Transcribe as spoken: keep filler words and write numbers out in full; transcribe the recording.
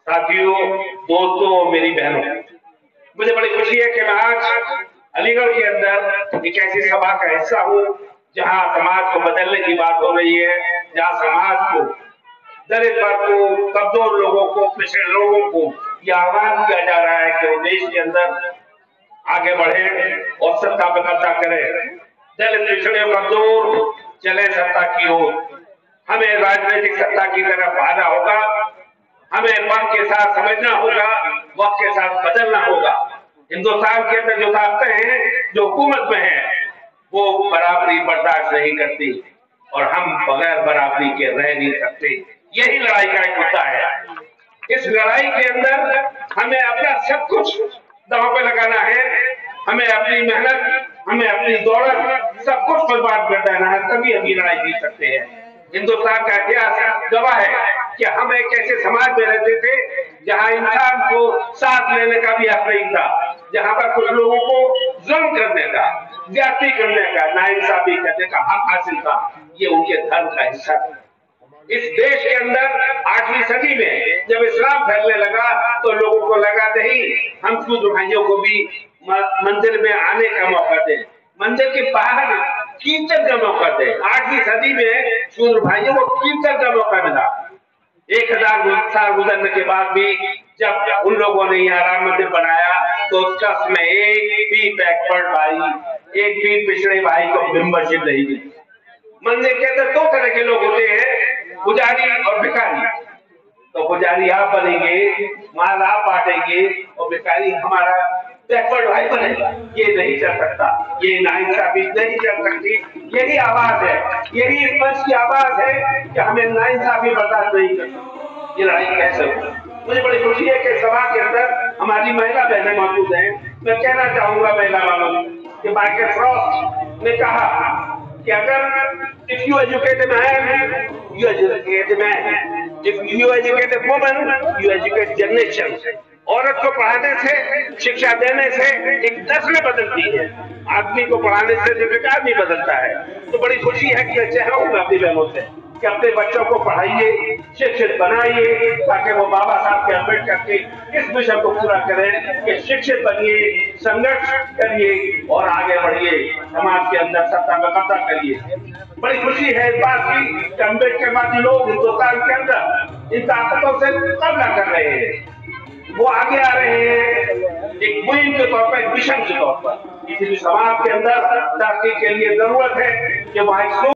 साथियों, दोस्तों, मेरी बहनों, मुझे बड़ी खुशी है कि मैं आज अलीगढ़ के अंदर एक ऐसी सभा का हिस्सा हूँ जहाँ समाज को बदलने की बात हो रही है, जहाँ समाज को, दलित वर्ग को, कमजोर लोगों को, पिछड़े लोगों को यह आह्वान किया जा रहा है कि वो देश के अंदर आगे बढ़े और सत्ता पर कब्जा करे। दलित पिछड़े कमजोर चले सत्ता की ओर। हमें राजनीतिक सत्ता की तरफ आना होगा। हमें वक्त के साथ समझना होगा, वक्त के साथ बदलना होगा। हिंदुस्तान के अंदर जो ताकतें हैं, जो हुकूमत में है, वो बराबरी बर्दाश्त नहीं करती और हम बगैर बराबरी के रह नहीं सकते। यही लड़ाई का एक मुद्दा है। इस लड़ाई के अंदर हमें अपना सब कुछ दांव पे लगाना है। हमें अपनी मेहनत, हमें अपनी दौलत, सब कुछ बर्बाद कर देना है, तभी हम ये लड़ाई जीत सकते हैं। हिंदुस्तान का इतिहास गवाह है कि हम एक ऐसे समाज में रहते थे जहां इंसान को सांस लेने का भी हक नहीं था, जहां पर कुछ लोगों को जुल्म करने का, ज्यादती करने का, नाइंसाफी करने का हक हासिल था। ये उनके धर्म का हिस्सा था। इस देश के अंदर आठवीं सदी में जब इस्लाम फैलने लगा तो लोगों को लगा नहीं, हम शूद्र भाइयों को भी मंदिर में आने का मौका दें, मंदिर के बाहर कीर्तन का मौका दें। आठवीं सदी में शूद्र भाइयों को कीर्तन का मौका मिला। एक हजार साल गुजरने के बाद भी जब उन लोगों ने यहाँ राम मंदिर बनाया तो ट्रस्ट में एक भी बैकवर्ड भाई, एक भी पिछड़े भाई को मेंबरशिप नहीं दी। मंदिर के अंदर दो तरह के लोग होते हैं, पुजारी और भिखारी। तो पुजारी आप बनेंगे, माल आप बांटेंगे और भिखारी हमारा बैकवर्ड भाई बनेगा। ये नहीं चल सकता, ये नाइंसाफी नहीं चल सकती। यही आवाज है, यही इस मंच की आवाज है कि हमें नाइंसाफी बर्दाश्त नहीं करती। ये लड़ाई कैसे होगी? मुझे बड़ी खुशी है कि सभा के अंदर हमारी महिला बहनें मौजूद हैं। मैं कहना चाहूंगा महिला वालों कि माइकल फ्रॉस्ट ने कहा कि अगर if you educate a man, you educate a man. If you educate a woman, you educate generation. औरत को पढ़ाने से, शिक्षा देने से एक नस्ल बदलती है। आदमी को पढ़ाने से एक आदमी बदलता है। तो बड़ी खुशी है कि मैं चाहूंगा अपनी बहनों से कि अपने बच्चों को पढ़ाइए, शिक्षित बनाइए, ताकि वो बाबा साहब के अम्बेडकर के इस मिशन को पूरा करें कि शिक्षित बनिए, संघर्ष करिए और आगे बढ़िए, समाज के अंदर सत्ता में कब्जा करिए। बड़ी खुशी है इस बात की कि अम्बेडकरवादी लोग हिंदुस्तान के अंदर इन ताकतों से कब्जा कर रहे हैं। वो आगे आ रहे हैं एक मुहिम के तौर पर, एक मिशन के तौर पर। इसी समाज के अंदर तरक्की के लिए जरूरत है कि वहां